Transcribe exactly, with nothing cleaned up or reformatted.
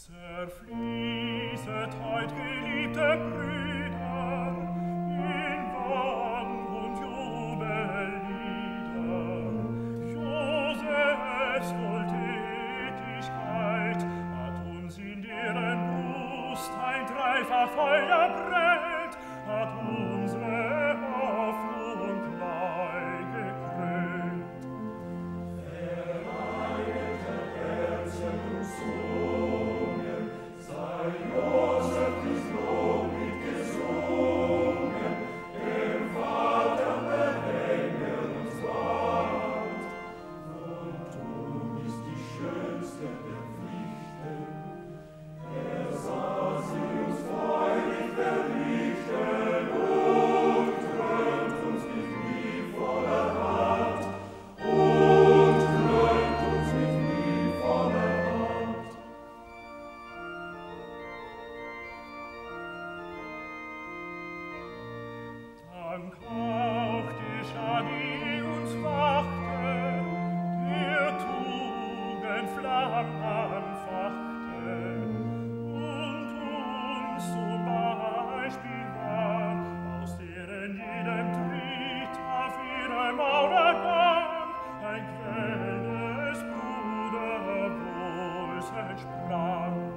Zerfließet heut, geliebte Brüder, in Wang und Jubellieder. Josefs Wohltätigkeit hat uns in deren Brust ein dreifach Feuer brennt, hat unsere Hoffnung neu gekrönt. Vereinigte Herzen und Zungen, sei Josef dies Lob mitgesungen, dem Vater behänge uns ward. Und du bist die schönste der Pflichten, er sah sie uns freudig verrichten und krönt uns mit liebevoller Hand, und krönt uns mit liebevoller Hand. Dank auch die Schar, die uns wachte, der Tugend Flamm anfachte und uns zum Beispiel war, aus deren jedem Tritt auf ihrem Mauergang ein Quell des Bruderwohls entsprang.